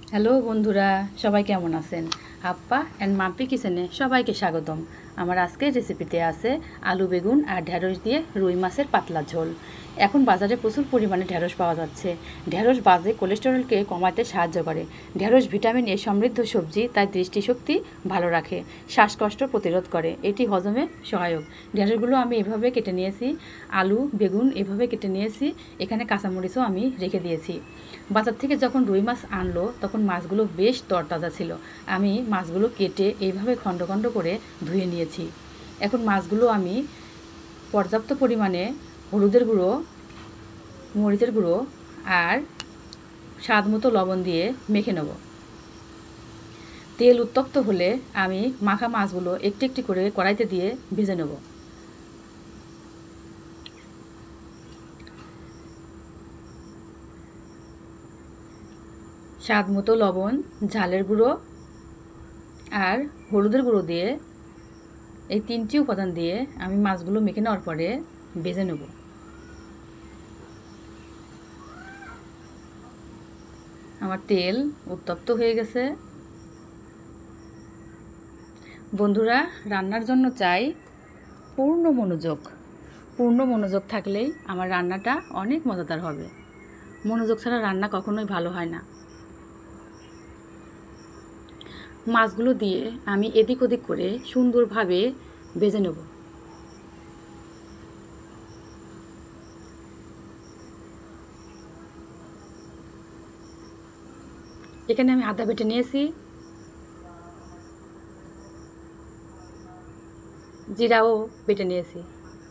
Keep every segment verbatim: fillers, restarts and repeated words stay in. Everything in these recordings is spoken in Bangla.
হ্যালো বন্ধুরা, সবাই কেমন আছেন? আপ্পা অ্যান্ড মাম্পি কিচেনে সবাইকে স্বাগতম। আমার আজকের রেসিপিতে আছে আলু বেগুন আর ঢ্যাঁড়স দিয়ে রুই মাছের পাতলা ঝোল। এখন বাজারে প্রচুর পরিমাণে ঢ্যাঁড়স পাওয়া যাচ্ছে। ঢ্যাঁড়স বাজে কোলেস্টেরলকে কমাতে সাহায্য করে। ঢ্যাঁড়স ভিটামিন এ সমৃদ্ধ সবজি, তাই দৃষ্টিশক্তি ভালো রাখে, শ্বাসকষ্ট প্রতিরোধ করে, এটি হজমে সহায়ক। ঢ্যাঁড়সগুলো আমি এভাবে কেটে নিয়েছি, আলু বেগুন এভাবে কেটে নিয়েছি, এখানে কাঁচামরিচও আমি রেখে দিয়েছি। বাজার থেকে যখন রুই মাছ আনলো তখন মাছগুলো বেশ তরতাজা ছিল। আমি মাছগুলো কেটে এইভাবে খণ্ড খণ্ড করে ধুয়ে নিয়েছি। এখন মাছগুলো আমি পর্যাপ্ত পরিমাণে হলুদের গুঁড়ো, মরিচের গুঁড়ো আর স্বাদ মতো লবণ দিয়ে মেখে নেব। তেল উত্তপ্ত হলে আমি মাখা মাছগুলো একটি একটি করে কড়াইতে দিয়ে ভেজে নেব। স্বাদ মতো লবণ, ঝালের গুঁড়ো আর হলুদের গুঁড়ো দিয়ে, এই তিনটি উপাদান দিয়ে আমি মাছগুলো মেখে নেওয়ার পরে ভেজে নেব। আমার তেল উত্তপ্ত হয়ে গেছে। বন্ধুরা, রান্নার জন্য চাই পূর্ণ মনোযোগ। পূর্ণ মনোযোগ থাকলেই আমার রান্নাটা অনেক মজাদার হবে। মনোযোগ ছাড়া রান্না কখনোই ভালো হয় না। মাছগুলো দিয়ে আমি এদিক ওদিক করে সুন্দরভাবে ভেজে নেব। এখানে আমি আদা বেটে নিয়েছি, জিরাও বেটে নিয়েছি।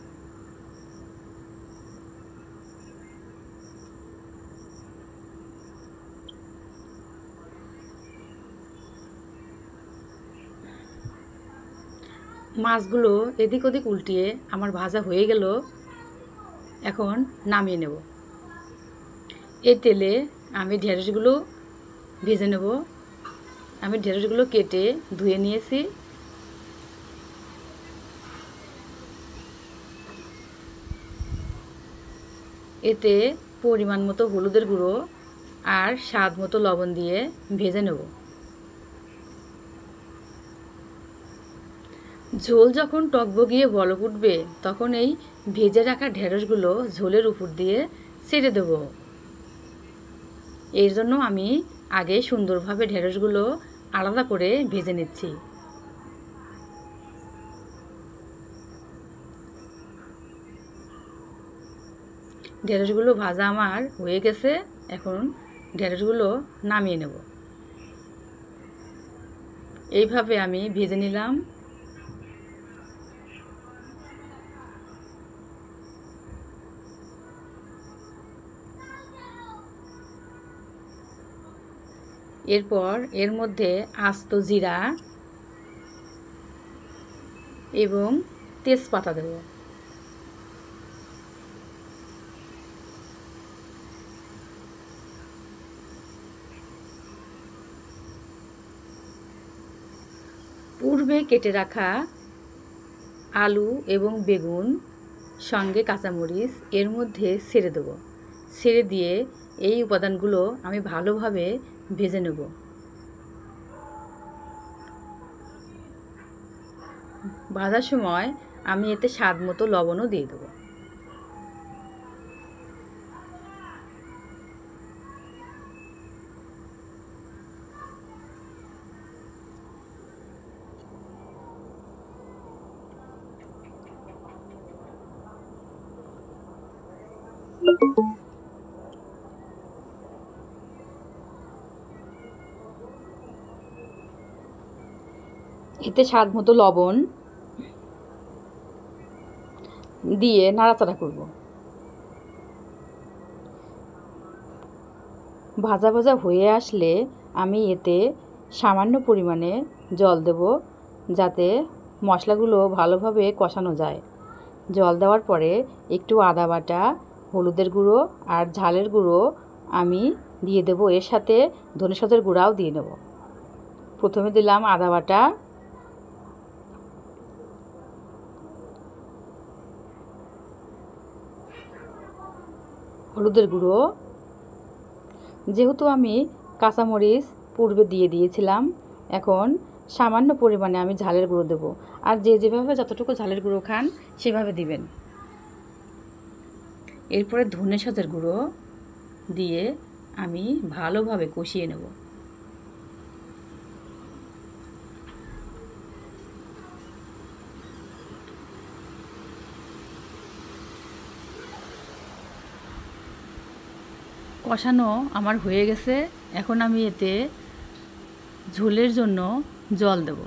মাছগুলো এদিক ওদিক উল্টিয়ে আমার ভাজা হয়ে গেল। এখন নামিয়ে নেব। এই তেলে আমি ঢেঁড়সগুলো ভেজে নেব। আমি ঢেঁড়সগুলো কেটে ধুয়ে নিয়েছি। এতে পরিমাণ মতো হলুদের গুঁড়ো আর স্বাদ মতো লবণ দিয়ে ভেজে নেব। ঝোল যখন টকবগিয়ে বলক উঠবে তখন এই ভেজে রাখা ঢেঁড়সগুলো ঝোলের উপর দিয়ে ছেড়ে দেব। এর জন্য আমি আগে সুন্দরভাবে ঢেঁড়সগুলো আলাদা করে ভেজে নিচ্ছি। ঢেঁড়সগুলো ভাজা আমার হয়ে গেছে। এখন ঢেঁড়সগুলো নামিয়ে নেব। এইভাবে আমি ভেজে নিলাম। এরপর এর মধ্যে আস্ত জিরা এবং তেজপাতা দেব। পূর্বে কেটে রাখা আলু এবং বেগুন সঙ্গে কাঁচামরিচ এর মধ্যে ছেড়ে দেব। ছেড়ে দিয়ে এই উপাদানগুলো আমি ভালোভাবে ভেজে নেব। ভাজার সময় আমি এতে স্বাদ মতো লবণও দিয়ে দেবো। এতে স্বাদ মতো লবণ দিয়ে নাড়াচাড়া করব। ভাজা ভাজা হয়ে আসলে আমি এতে সামান্য পরিমাণে জল দেব, যাতে মশলাগুলো ভালোভাবে কষানো যায়। জল দেওয়ার পরে একটু আদা বাটা, হলুদের গুঁড়ো আর ঝালের গুঁড়ো আমি দিয়ে দেব। এর সাথে ধনে পাতার গুঁড়াও দিয়ে নেব। প্রথমে দিলাম আদা বাটা, হলুদের গুঁড়ো। যেহেতু আমি কাঁচামরিচ পূর্বে দিয়ে দিয়েছিলাম। এখন সামান্য পরিমাণে আমি ঝালের গুঁড়ো দেব, আর যে যেভাবে যতটুকু ঝালের গুঁড়ো খান সেভাবে দিবেন। এরপরে ধনে সাজের গুঁড়ো দিয়ে আমি ভালোভাবে কষিয়ে নেব। কষানো আমার হয়ে গেছে। এখন আমি এতে ঝোলের জন্য জল দেব।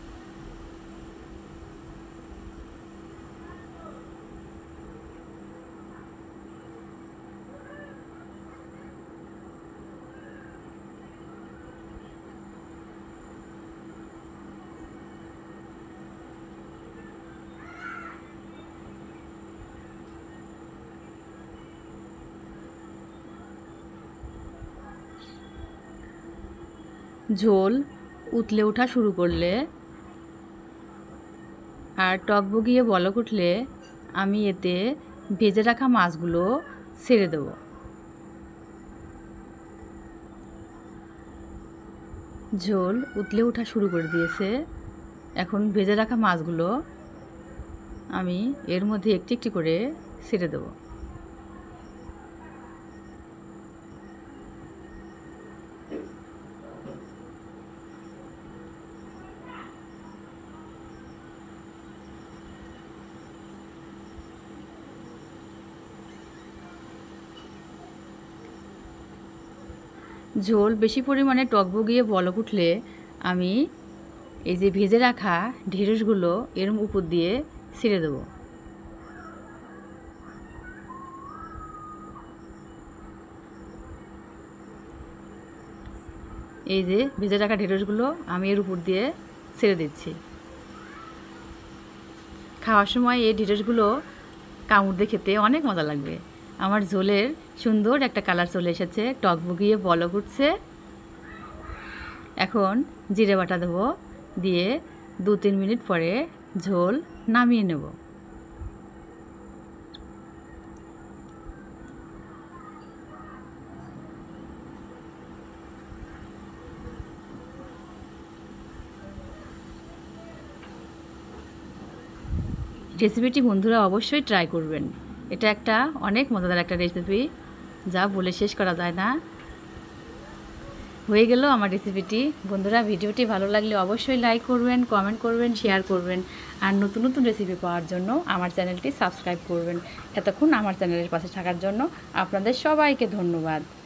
ঝোল উতলে ওঠা শুরু করলে আর টক বগিয়ে বলক উঠলে আমি এতে ভেজে রাখা মাছগুলো ছেড়ে দেব। ঝোল উতলে ওঠা শুরু করে দিয়েছে। এখন ভেজে রাখা মাছগুলো আমি এর মধ্যে একটি একটি করে ছেড়ে দেব। ঝোল বেশি পরিমাণে টক বগিয়ে বলক উঠলে আমি এই যে ভেজে রাখা ঢেঁড়সগুলো এর উপর দিয়ে ছেড়ে দেব। এই যে ভেজে রাখা ঢেঁড়সগুলো আমি এর উপর দিয়ে ছেড়ে দিচ্ছি। খাওয়ার সময় এই ঢেঁড়সগুলো কামড় দিয়ে খেতে অনেক মজা লাগবে। আমার ঝোলের সুন্দর একটা কালার চলে এসেছে, টক বগিয়ে বলক উঠছে। এখন জিরে বাটা দেবো, দিয়ে দু তিন মিনিট পরে ঝোল নামিয়ে নেব। রেসিপিটি বন্ধুরা অবশ্যই ট্রাই করবেন। এটা একটা অনেক মজাদার একটা রেসিপি, যা বলে শেষ করা যায় না। হয়ে গেল আমার রেসিপিটি। বন্ধুরা, ভিডিওটি ভালো লাগলে অবশ্যই লাইক করবেন, কমেন্ট করবেন, শেয়ার করবেন, আর নতুন নতুন রেসিপি পাওয়ার জন্য আমার চ্যানেলটি সাবস্ক্রাইব করবেন। এতক্ষণ আমার চ্যানেলের পাশে থাকার জন্য আপনাদের সবাইকে ধন্যবাদ।